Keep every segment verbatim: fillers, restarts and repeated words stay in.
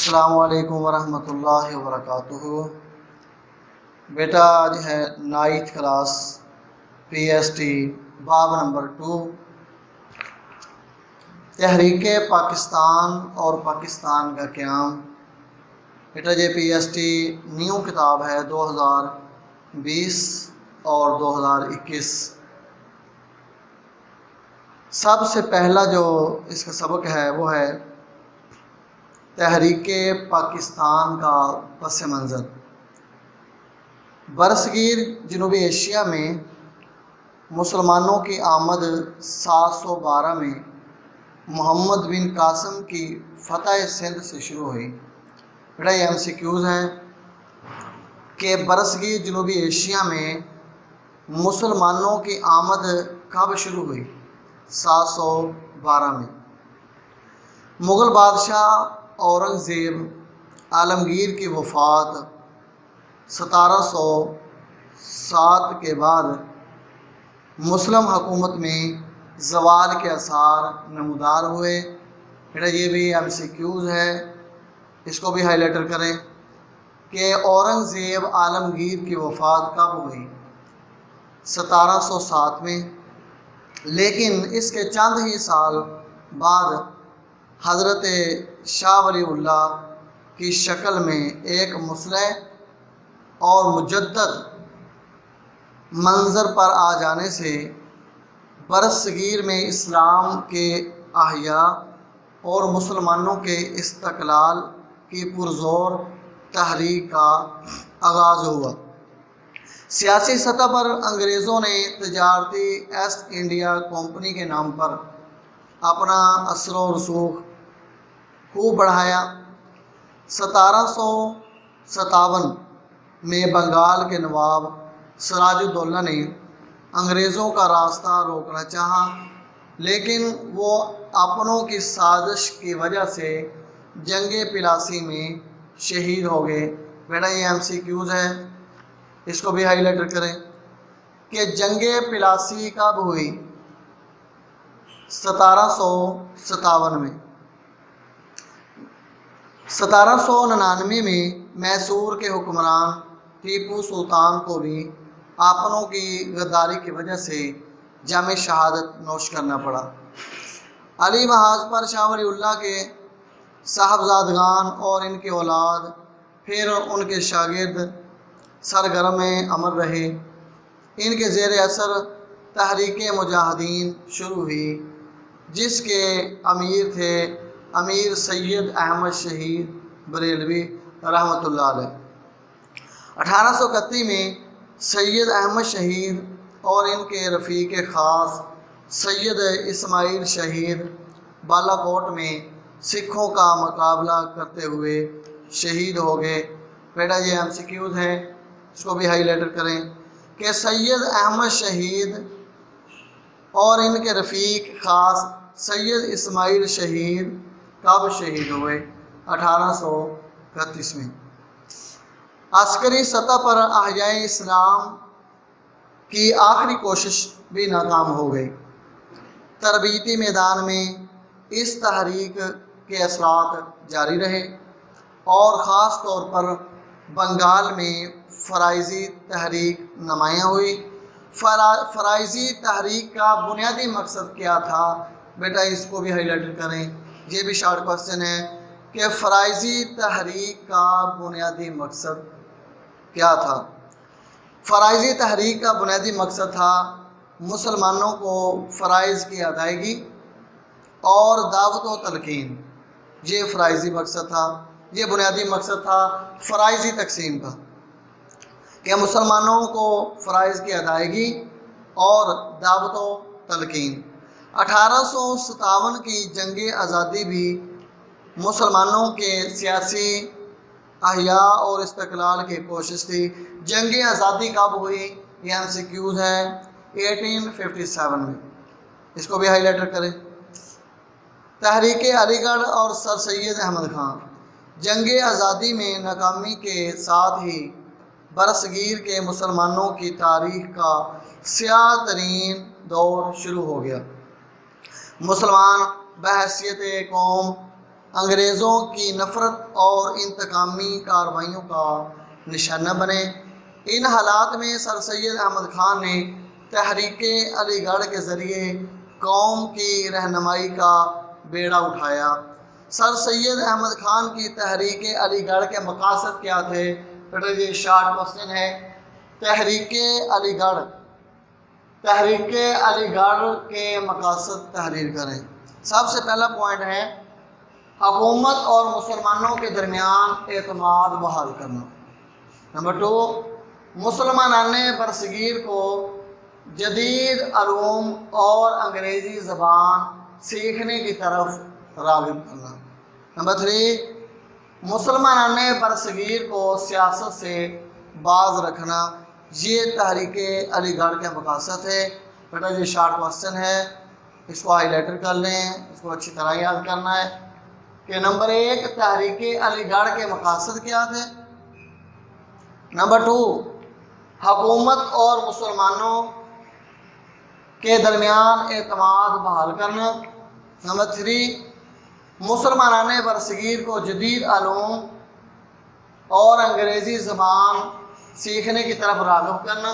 अस्सलामु अलैकुम वरहमतुल्लाहि वबरकातुहू। बेटा आज है ninth class P S T बाब नंबर टू, तहरीक पाकिस्तान और पाकिस्तान का क़याम। बेटा ये पी एस टी न्यू किताब है दो हज़ार बीस और दो हज़ार इक्कीस। सबसे पहला जो इसका सबक है वो है तहरीक पाकिस्तान का पस मंज़र। बरसगीर जनूबी एशिया में मुसलमानों की आमद सात सौ बारह में मोहम्मद बिन कासिम की फ़तह सिंध से शुरू हुई। बेटा ये एम सी क्यूज़ हैं कि बरसगीर जनूबी एशिया में मुसलमानों की आमद कब शुरू हुई? सात सौ बारह में। मुग़ल बादशाह औरंगज़ेब आलमगीर की वफ़ात सतारह सौ सात के बाद मुस्लिम हुकूमत में ज़वाल के आसार नमूदार हुए। बेटा ये भी एम सी क्यूज़ है, इसको भी हाईलाइटर करें कि औरंगज़ेब आलमगीर की वफ़ात कब हुई? सतारह सौ सात में। लेकिन इसके चंद ही साल बाद हज़रत शाह वलीउल्लाह की शक्ल में एक मुस्लिह और मुजद्दद मंज़र पर आ जाने से बरसगीर में इस्लाम के अहया और मुसलमानों के इस्तक़लाल की पुरज़ोर तहरीक का आगाज़ हुआ। सियासी सतह पर अंग्रेज़ों ने तजारती ईस्ट इंडिया कंपनी के नाम पर अपना असर व रसूख खूब बढ़ाया। सतारह सौ सतावन में बंगाल के नवाब सिराजुद्दौला ने अंग्रेज़ों का रास्ता रोकना चाहा, लेकिन वो अपनों की साजिश की वजह से जंगे पिलासी में शहीद हो गए। बेटा ये एम सी क्यूज़ है, इसको भी हाईलाइट करें कि जंगे पिलासी कब हुई? सतारह सौ सतावन में। सतारह सौ निन्यानवे में मैसूर के हुक्मरान टीपू सुल्तान को भी आपनों की गद्दारी की वजह से जामे शहादत नोश करना पड़ा। अली महाज पर शाह वलीउल्लाह के साहबजादगान और इनकी औलाद फिर उनके शागिर्द सरगर्म अमर रहे। इनके ज़ेर असर तहरीक मुजाहिदीन शुरू हुई, जिसके अमीर थे अमीर सैयद अहमद शहीद बरेलवी रहमतुल्लाह अलैह। अठारह सौ इकतीस में सैयद अहमद शहीद और इनके रफ़ीक ख़ास सैयद इस्माइल शहीद बालाकोट में सिखों का मुकाबला करते हुए शहीद हो गए। बेटा ये एम सी क्यूज़ हैं, इसको भी हाईलाइट करें कि सैयद अहमद शहीद और इनके रफ़ीक ख़ास सैयद इस्माइल शहीद कब शहीद हुए? अठारह सौ इकतीस में। अस्करी सतह पर अहयाए इस्लाम की आखिरी कोशिश भी नाकाम हो गई। तरबीती मैदान में इस तहरीक के असरात जारी रहे और ख़ास तौर पर बंगाल में फ़राइज़ी तहरीक नुमायाँ हुई। फरा फ़राइज़ी तहरीक का बुनियादी मकसद क्या था? बेटा इसको भी हाईलाइट करें, ये भी शॉर्ट क्वेश्चन है कि फ़राइज़ी तहरीक का बुनियादी मकसद क्या था? फ़राइज़ी तहरीक का बुनियादी मकसद था मुसलमानों को फ़राइज़ की अदायगी और दावत व तलकीन। ये फ़राइज़ी मकसद था, ये बुनियादी मकसद था फ़राइज़ी तकसीम का, कि मुसलमानों को फ़राइज़ की अदायगी और दावत व तलकीन। अठारह सौ सतावन की जंग आज़ादी भी मुसलमानों के सियासी अहया और इस्तक़लाल की कोशिश थी। जंग आज़ादी कब हुई? ये एम सी क्यूज़ है, अठारह सौ सत्तावन में। इसको भी हाईलाइट करें। तहरीक अलीगढ़ और सर सैयद अहमद खान। जंग आज़ादी में नाकामी के साथ ही बरसगीर के मुसलमानों की तारीख़ का स्याह तरीन दौर शुरू हो गया। मुसलमान बहैसियत कौम अंग्रेज़ों की नफ़रत और इंतकामी कार्रवाइयों का निशाना बने। इन हालात में सर सैयद अहमद खान ने तहरीक अलीगढ़ के ज़रिए कौम की रहनुमाई का बेड़ा उठाया। सर सैयद अहमद खान की तहरीक अलीगढ़ के मकासद क्या थे? बेटा ये शार्ट क्वेश्चन है। तहरीक अलीगढ़ तहरीक अलीगढ़ के मकासद तहरीर करें। सबसे पहला पॉइंट है हुकूमत और मुसलमानों के दरमियान एतमाद बहाल करना। नंबर टू, मुसलमान बरसगीर को जदीद अलूम और अंग्रेज़ी ज़बान सीखने की तरफ राग़िब करना। नंबर थ्री, मुसलमान बरसगीर को सियासत से बाज रखना। ये तहरीक अलीगढ़ के मकासद है। बेटा ये शार्ट क्वेश्चन है, इसको हाईलाइटर कर लें, इसको अच्छी तरह याद करना है कि नंबर एक, तहरीक अलीगढ़ के मकासद क्या थे। नंबर टू, हुकूमत और मुसलमानों के दरमियान एतमाद बहाल करना। नंबर थ्री, मुसलमान बरसगीर को जदीद अलूम और अंग्रेज़ी ज़बान सीखने की तरफ राग़िब करना।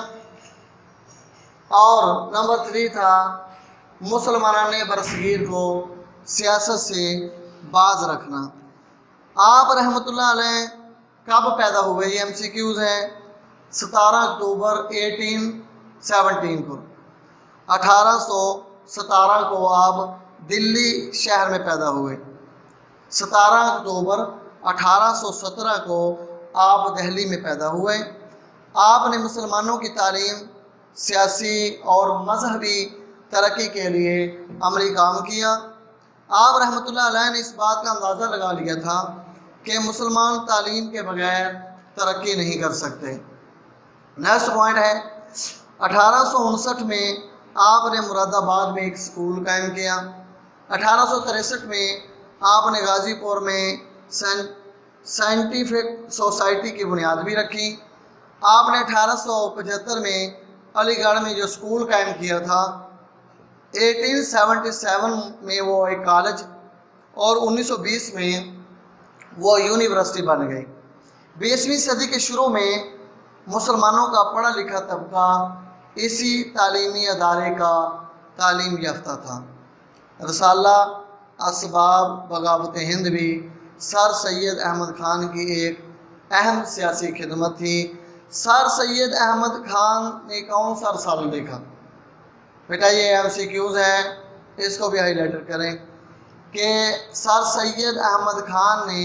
और नंबर थ्री था मुसलमान बरसगीर को सियासत से बाज रखना। आप रहमतुल्लाह अलैह कब पैदा हुए? ये एम सी क्यूज़ हैं। सतारह अक्टूबर अठारह सौ सत्रह को अठारह सौ सतारह को आप दिल्ली शहर में पैदा हुए। सतारह अक्टूबर अठारह सौ सत्रह को आप दिल्ली में पैदा हुए। आपने मुसलमानों की तालीम, सियासी और मजहबी तरक्की के लिए अमली काम किया। आप रहमतुल्लाह अलैह ने इस बात का अंदाज़ा लगा लिया था कि मुसलमान तालीम के बगैर तरक्की नहीं कर सकते। नेक्स्ट पॉइंट है अठारह सौ उनसठ में आपने मुरादाबाद में एक स्कूल कायम किया। अठारह सौ तिरसठ में आपने गाज़ीपुर में साइंटिफिक सोसाइटी की बुनियाद भी रखी। आपने अठारह सौ पचहत्तर में अलीगढ़ में जो स्कूल कायम किया था, अठारह सौ सतहत्तर में वो एक कॉलेज और उन्नीस सौ बीस में वो यूनिवर्सिटी बन गई। बीसवीं सदी के शुरू में मुसलमानों का पढ़ा लिखा तबका इसी तालीमी अदारे का तालीम याफ्ता था। रसाला असबाब बगावत हिंद भी सर सैयद अहमद खान की एक अहम सियासी खिदमत थी। सर सैयद अहमद खान ने कौन सा रसाला लिखा? बेटा ये एम सी क्यूज़ है, इसको भी हाईलाइटर करें कि सर सैयद अहमद खान ने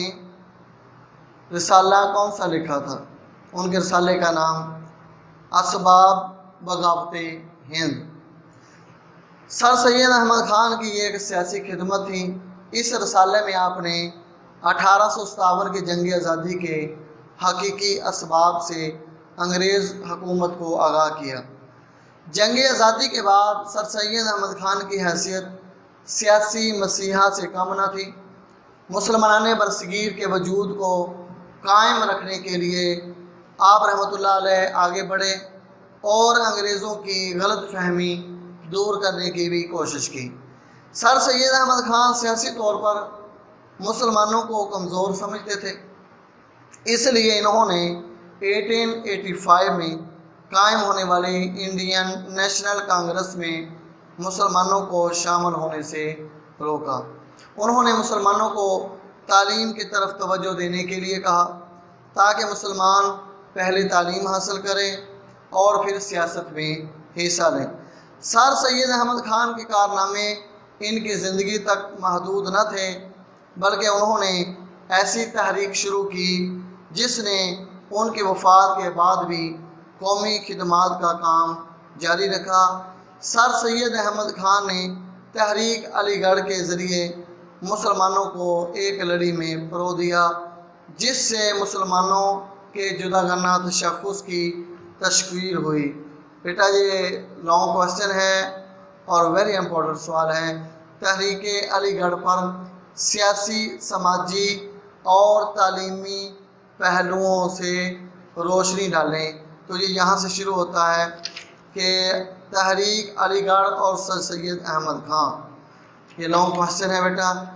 रसाला कौन सा लिखा था। उनके रसाले का नाम असबाब बगावत हिंद। सर सैयद अहमद खान की एक सियासी खिदमत थी। इस रसाले में आपने अठारह सौ सतावन की जंग आज़ादी के हकीकी असबाब से अंग्रेज़ हुकूमत को आगाह किया। जंग आज़ादी के बाद सर सैयद अहमद खान की हैसियत सियासी मसीहा से कम न थी। मुसलमान बरसगीर के वजूद को कायम रखने के लिए आप रहमतुल्लाह अलैह आगे बढ़े और अंग्रेज़ों की गलत फहमी दूर करने की भी कोशिश की। सर सैयद अहमद खान सियासी तौर पर मुसलमानों को कमज़ोर समझते थे, इसलिए इन्होंने अठारह सौ पचासी में कायम होने वाली इंडियन नेशनल कांग्रेस में मुसलमानों को शामिल होने से रोका। उन्होंने मुसलमानों को तालीम की तरफ तवज्जो देने के लिए कहा ताकि मुसलमान पहले तालीम हासिल करें और फिर सियासत में हिस्सा लें। सर सैयद अहमद खान के कारनामे इनकी ज़िंदगी तक महदूद न थे, बल्कि उन्होंने ऐसी तहरीक शुरू की जिसने उनकी वफ़ात के बाद भी कौमी खिदमात का काम जारी रखा। सर सैयद अहमद खान ने तहरीक अलीगढ़ के ज़रिए मुसलमानों को एक लड़ी में परो दिया, जिससे मुसलमानों के जुदागना तशख़्ख़ुस की तशकील हुई। बेटा ये लॉन्ग क्वेश्चन है और वेरी इंपॉर्टेंट सवाल है। तहरीक अलीगढ़ पर सियासी, समाजी और तालीमी पहलुओं से रोशनी डालें। तो ये यहाँ से शुरू होता है कि तहरीक अलीगढ़ और सर सैयद अहमद खान। ये लॉन्ग क्वेश्चन है बेटा,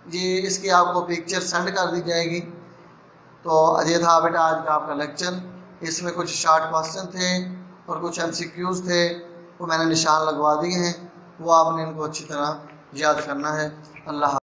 ये इसकी आपको पिक्चर सेंड कर दी जाएगी। तो ये था बेटा आज का आपका लेक्चर। इसमें कुछ शॉर्ट क्वेश्चन थे और कुछ एमसीक्यूज थे, वो मैंने निशान लगवा दिए हैं, वो आपने इनको अच्छी तरह याद करना है। अल्लाह